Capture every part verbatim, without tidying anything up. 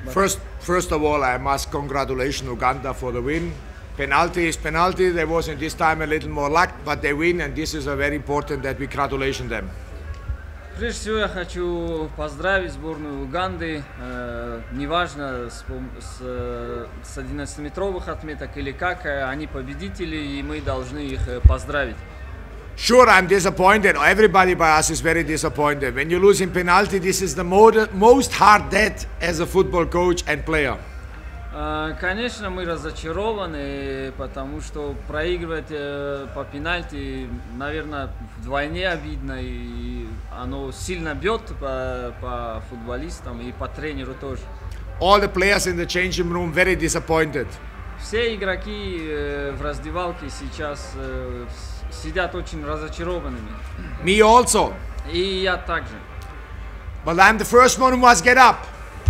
First, first of all, I must congratulate Uganda for the win. Penalty is penalty. There was in this time a little more luck, but they win, and this is a very important that we congratulate them. Прежде всего я хочу поздравить сборную Уганды, э, неважно с, с, с одиннадцатиметровых отметок или как, они победители, и мы должны их поздравить. Sure, I'm disappointed. Everybody by us is very disappointed. When you lose in penalty, this is the most hard debt as a football coach and player. Конечно, мы разочарованы, потому что проигрывать по пенальти, наверное, вдвойне обидно, и оно сильно бьет по, по футболистам и по тренеру тоже. All the players in the changing room very disappointed. Все игроки в раздевалке сейчас сидят очень разочарованными. Me also. И я также. But I'm the first one who must get up.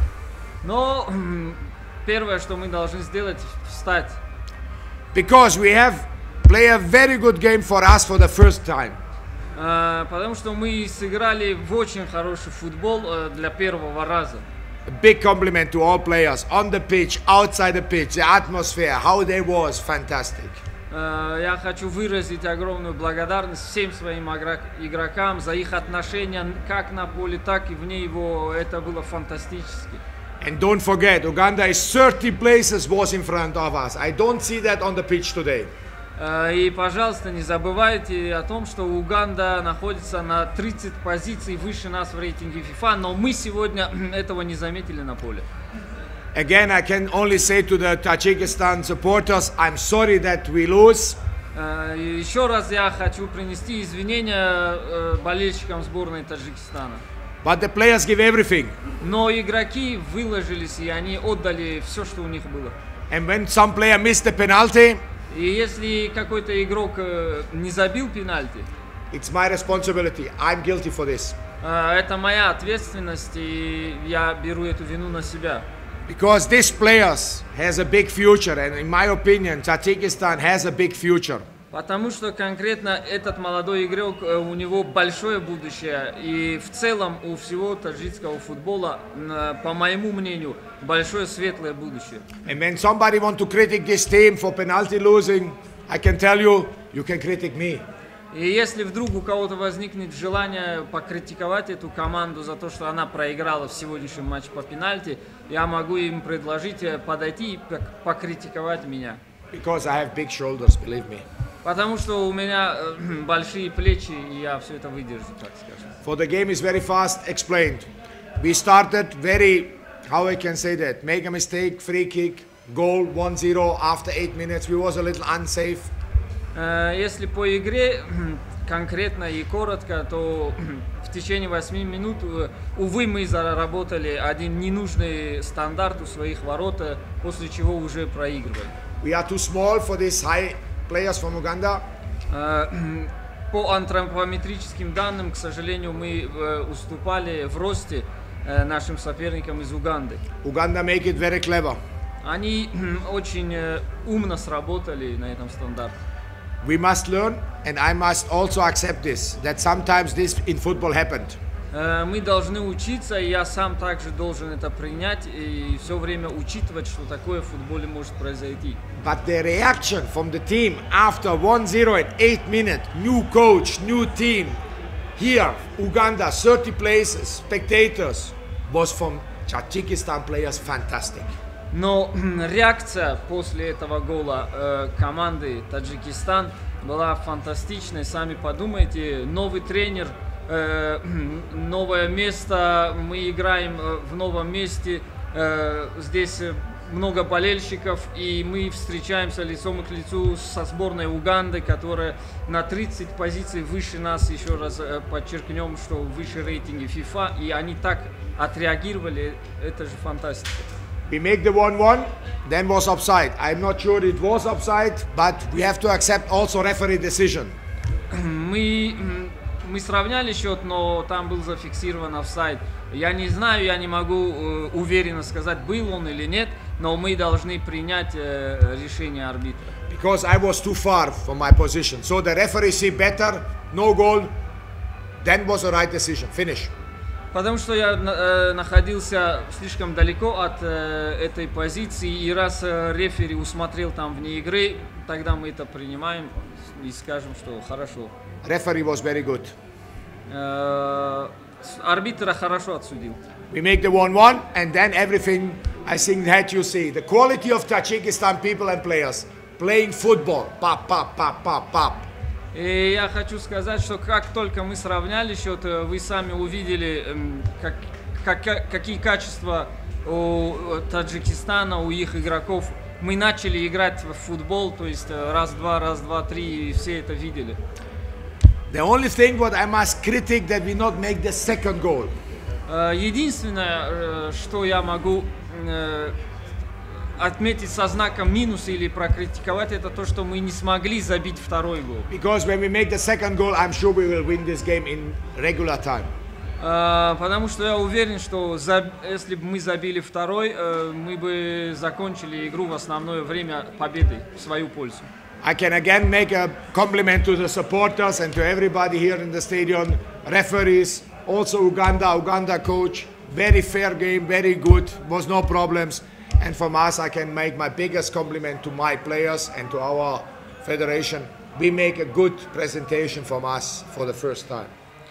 Но первое, что мы должны сделать, встать. Because we have played a very good game for us for the first time. Uh, потому что мы сыграли в очень хороший футбол uh, для первого раза. A big compliment to all players on the pitch, outside the pitch, the atmosphere, how they was fantastic. Uh, я хочу выразить огромную благодарность всем своим игрокам за их отношения как на поле, так и вне его. Это было фантастически. And don't forget, Uganda is thirty places was in front of us. I don't see that on the pitch today. Uh, и, пожалуйста, не забывайте о том, что Уганда находится на тридцать позиций выше нас в рейтинге FIFA, но мы сегодня этого не заметили на поле. Again, I can only say to the Tajikistan supporters, I'm sorry that we lose. Uh, еще раз я хочу принести извинения uh, болельщикам сборной Таджикистана. But the players give everything. Но игроки выложились, и они отдали все, что у них было. And when some player missed the penalty, и если какой-то игрок uh, не забил пенальти, it's my responsibility. I'm guilty for this. Uh, это моя ответственность, и я беру эту вину на себя. Because this players has a big future, and in my opinion, Tajikistan has a big future. Потому что конкретно этот молодой игрок, у него большое будущее, и в целом у всего таджикского футбола, по моему мнению, большое светлое будущее. And when somebody want to critic this team for penalty losing, I can tell you, you can critic me. И если вдруг у кого-то возникнет желание покритиковать эту команду за то, что она проиграла в сегодняшнем матче по пенальти, я могу им предложить подойти и покритиковать меня. Because I have big shoulders, believe me. Потому что у меня большие плечи, и я все это выдержу, так скажем. For the game is very fast explained. We started very, how I can say that, make a mistake, free kick, goal, one zero after eight minutes. We was a little unsafe. Если по игре конкретно и коротко, то в течение восьми минут, увы, мы заработали один ненужный стандарт у своих ворот, после чего уже проигрывали. We are too small for this high players from Uganda. По антропометрическим данным, к сожалению, мы уступали в росте нашим соперникам из Уганды. Uganda make it very clever. Они очень умно сработали на этом стандарте. We must learn, and I must also accept this, that sometimes this in football happened. Мы должны учиться, и я сам также должен это принять и все время учитывать, что такое в футболе может произойти. But the reaction from the team after one zero at eight minutes, new coach, new team, here, Uganda, thirty places, spectators, was from Tajikistan players fantastic. Но реакция после этого гола э, команды Таджикистан была фантастичной. Сами подумайте, новый тренер, э, новое место, мы играем в новом месте, э, здесь много болельщиков, и мы встречаемся лицом к лицу со сборной Уганды, которая на тридцать позиций выше нас, еще раз подчеркнем, что выше рейтинга FIFA, и они так отреагировали, это же фантастика. We make the one one, then was offside. I'm not sure it was offside, but we have to accept also referee decision. Мы, мы сравняли счет, но там был зафиксирован офсайд. Я не знаю, я не могу э, уверенно сказать, был он или нет, но мы должны принять э, решение арбитра. Because I was too far from my position. So the referee see better, no goal, then was the right decision. Finish. Потому что я э, находился слишком далеко от э, этой позиции, и раз э, рефери усмотрел там вне игры, тогда мы это принимаем и скажем, что хорошо. Referee was very good. Э, арбитр хорошо отсудил. We make the one one, and then everything, I think that you see. The quality of Tajikistan people and players playing football. Pop, pop, pop, pop, pop. И я хочу сказать, что как только мы сравняли счет, вы сами увидели, как, как, какие качества у Таджикистана, у их игроков. Мы начали играть в футбол, то есть раз-два, раз-два, три, и все это видели. The only thing what I must critique that we not make the second goal. Единственное, что я могу отметить со знаком минус или прокритиковать, это то, что мы не смогли забить второй гол. Because when we make the second goal, I'm sure we will win this game in regular time. Uh, потому что я уверен, что за, если бы мы забили второй, uh, мы бы закончили игру в основное время победой в свою пользу. I can again make a compliment to the supporters and to everybody here in the stadium, referees, also Uganda, Uganda coach. Very fair game, very good, was no problems. And from us, I can make my biggest compliment to my players and to our federation. We make a good presentation from us for the first time.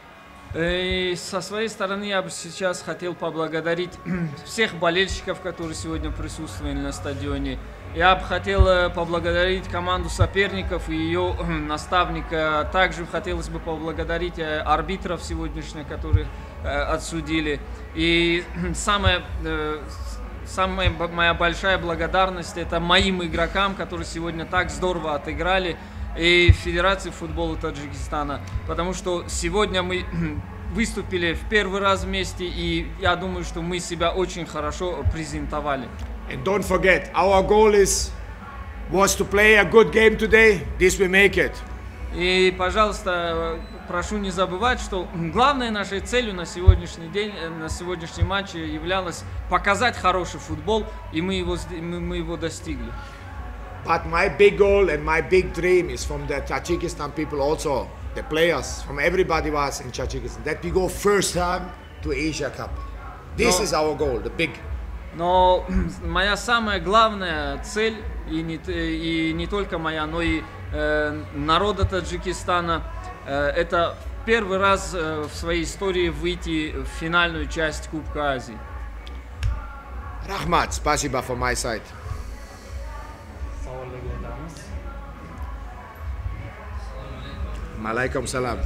И со своей стороны я бы сейчас хотел поблагодарить всех болельщиков, которые сегодня присутствовали на стадионе. Я бы хотел поблагодарить команду соперников и ее наставника. Также хотелось бы поблагодарить арбитров сегодняшних, которые отсудили. И самое... Самая моя большая благодарность это моим игрокам, которые сегодня так здорово отыграли, и Федерации футбола Таджикистана, потому что сегодня мы выступили в первый раз вместе, и я думаю, что мы себя очень хорошо презентовали. And don't forget, our goal is was to play a good game today. This we make it. И, пожалуйста, прошу не забывать, что главной нашей целью на сегодняшний день, на сегодняшний матч являлось показать хороший футбол, и мы его, мы его достигли. But my big goal and my big dream is from the Tajikistan people also, the players, from everybody was in Tajikistan, that we go first time to Asia Cup. This No. is our goal, the big. Но моя самая главная цель, и не, и не только моя, но и э, народа Таджикистана, э, это первый раз э, в своей истории выйти в финальную часть Кубка Азии. Rahmat, спасибо from my side. Malaikum salam.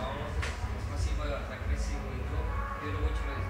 Спасибо за красивую игру. В первую очередь,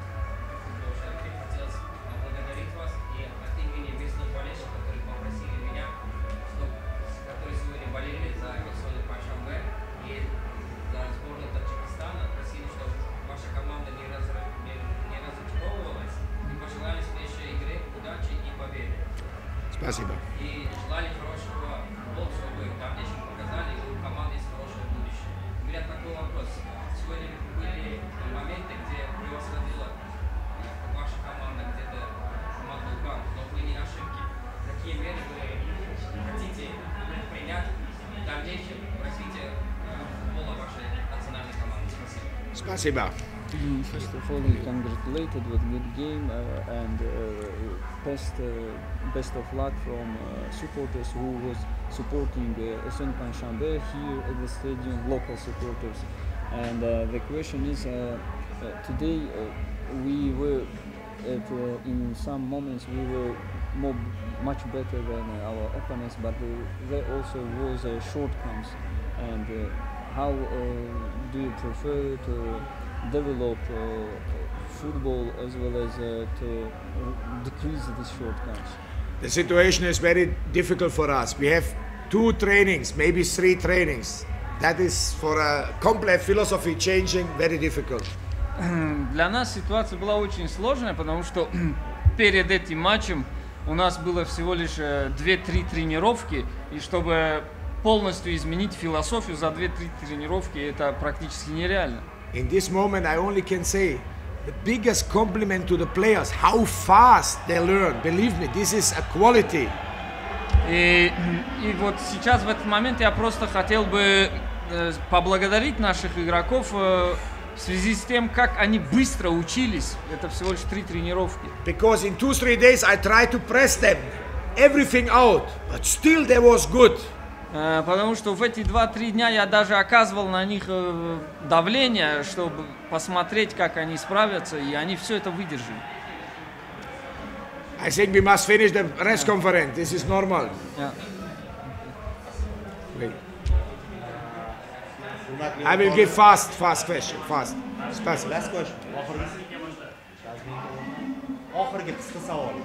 хотелось поблагодарить вас и от имени местных болельщиков, которые попросили меня, чтобы, которые сегодня болели за Соль Пашамбе и за сборную Таджикистана, просили, чтобы ваша команда не, раз, не, не разочаровывалась и пожелали следующей игры удачи и победы. Спасибо. И желали хорошего футбола, чтобы в дальнейшем показали, и у команды есть хорошее будущее. У меня такой вопрос. Сегодня были моменты, где превосходила ваша команда, где-то команда Уганда, но были ошибки. Какие меры вы хотите предпринять в дальнейшем в развитии футбола вашей национальной команды? Спасибо. Спасибо. First of all, we congratulated with good game uh, and uh, best uh, best of luck from uh, supporters who was supporting uh, Son Panshambe here at the stadium, local supporters. And uh, the question is, uh, uh, today uh, we were at, uh, in some moments we were more, much better than uh, our opponents, but uh, there also was uh, shortcomings. And uh, how uh, do you prefer to develop uh, football as well as uh, to decrease these shortcomings? The situation is very difficult for us. We have two trainings, maybe three trainings. That is for a complete philosophy changing very difficult. Для нас ситуация была очень сложная, потому что перед этим матчем у нас было всего лишь две-три тренировки, и чтобы полностью изменить философию за две-три тренировки, это практически нереально. In this moment, I only can say the biggest compliment to the players, how fast they learn. Believe me, this is a quality. И, и вот сейчас, в этот момент, я просто хотел бы э, поблагодарить наших игроков, э, В связи с тем, как они быстро учились, это всего лишь три тренировки. Because in two, three days I tried to press them, everything out, but still there was good. Э, Потому что в эти два-три дня я даже оказывал на них э, давление, чтобы посмотреть, как они справятся, и они все это выдержали. I think we must finish the press conference. This is normal. Yeah. Wait. I will give fast, fast question, fast. Fast. Last question. Oxirgi qisqa savol.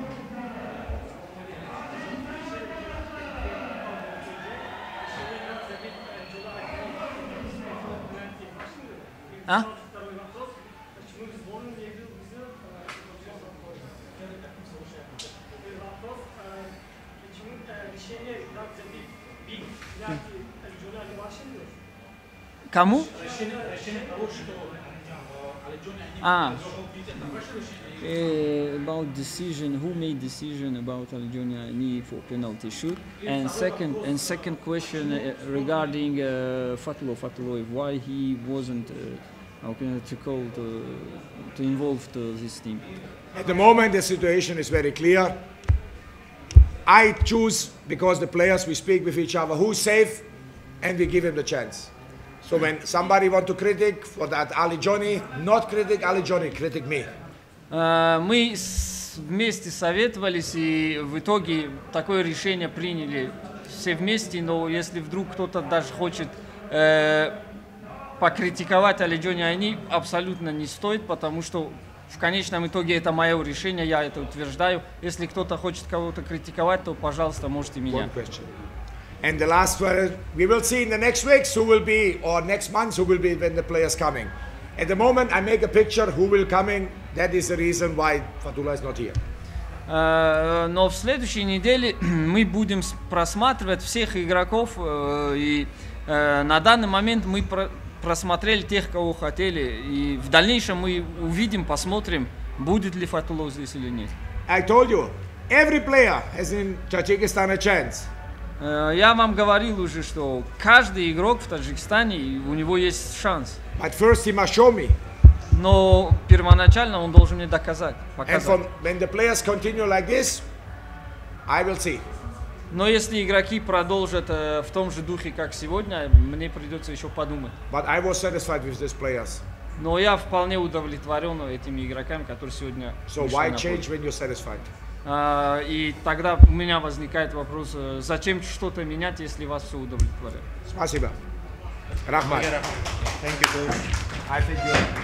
А? Кому? А. Uh, about decision, who made decision about Aljonia Ani for penalty shoot, and second and second question uh, regarding uh, Fatlo Fatloyev, why he wasn't uh, how can I to call to, to involve to this team. At the moment, the situation is very clear. I choose because the players we speak with each other who's safe, and we give him the chance. So when somebody want to critic for that Ali Johnny, not critic Ali Johnny, critic me. Uh, мы с- вместе советовались и в итоге такое решение приняли все вместе, но если вдруг кто-то даже хочет э, покритиковать Алиджони Ани, абсолютно не стоит, потому что в конечном итоге это мое решение, я это утверждаю. Если кто-то хочет кого-то критиковать, то, пожалуйста, можете меня. One question. And the last one, we will see in the next weeks who will be, or next month who will be when the players coming. At the moment, I make a picture who will coming. That is the reason why Fatullah is not here. Э, Но в следующей неделе мы будем с- просматривать всех игроков, э, и э, на данный момент мы про- просмотрели тех, кого хотели, и в дальнейшем мы увидим, посмотрим, будет ли Фатулов здесь или нет. I told you, every player has in Tajikistan a chance. Э, Я вам говорил уже, что каждый игрок в Таджикистане, у него есть шанс. But first he must show me. Но первоначально он должен мне доказать, And показать. from, when the players continue like this, I will see. Но если игроки продолжат э, в том же духе, как сегодня, мне придется еще подумать. But I was satisfied with these players. Но я вполне удовлетворен этими игроками, которые сегодня So вышли why на поле. change when you're satisfied? А, И тогда у меня возникает вопрос, э, зачем что-то менять, если вас все удовлетворяет? Спасибо. Rahman. Thank you, coach. I think you're